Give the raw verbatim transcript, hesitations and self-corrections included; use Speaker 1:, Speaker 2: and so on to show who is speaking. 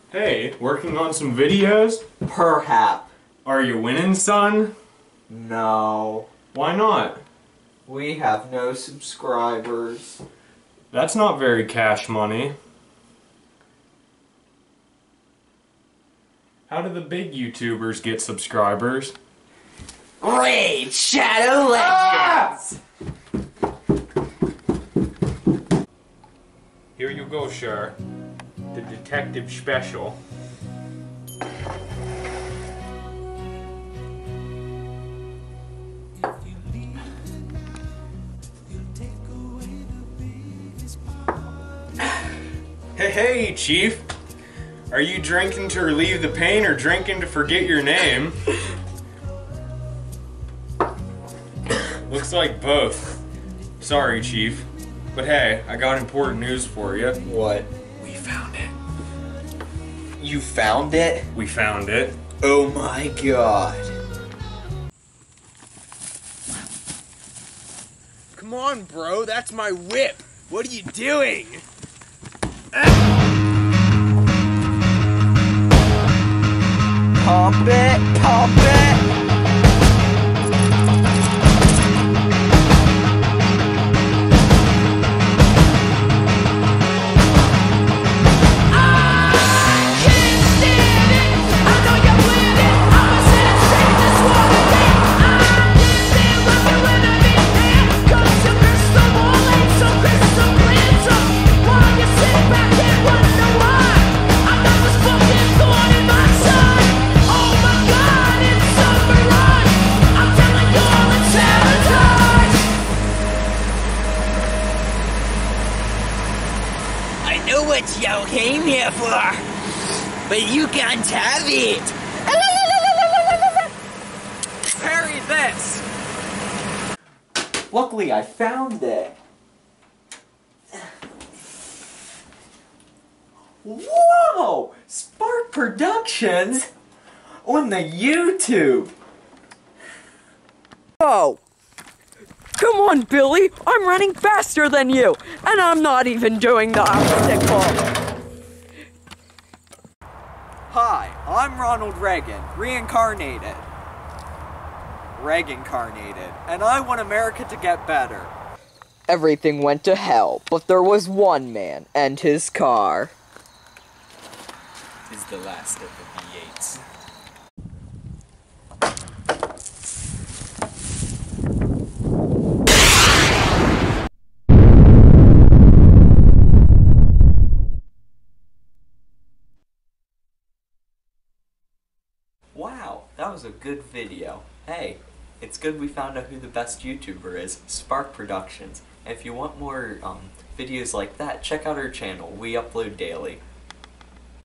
Speaker 1: Hey, working on some videos?
Speaker 2: Perhaps.
Speaker 1: Are you winning, son?
Speaker 2: No.
Speaker 1: Why not?
Speaker 2: We have no subscribers.
Speaker 1: That's not very cash money. How do the big YouTubers get subscribers?
Speaker 2: Raid Shadow Legends!
Speaker 1: Here you go, sir. The detective special. Hey, hey, Chief. Are you drinking to relieve the pain or drinking to forget your name? Looks like both. Sorry, Chief. But hey, I got important news for you.
Speaker 2: What?
Speaker 1: We found it.
Speaker 2: You found it?
Speaker 1: We found it.
Speaker 2: Oh my god.
Speaker 3: Come on, bro, that's my whip. What are you doing?
Speaker 2: Pump it, pump it!
Speaker 3: I know what y'all came here for, but you can't have it. Parry this.
Speaker 2: Luckily, I found it. Whoa! Spark Productions on the YouTube.
Speaker 4: Oh. Come on, Billy. I'm running faster than you, and I'm not even doing the obstacle.
Speaker 2: Hi, I'm Ronald Reagan, reincarnated. Reagan-carnated, and I want America to get better.
Speaker 4: Everything went to hell, but there was one man and his car.
Speaker 3: Is the last of the B eights.
Speaker 2: Wow, that was a good video. Hey, it's good we found out who the best YouTuber is, Spark Productions. And if you want more um, videos like that, check out our channel. We upload daily.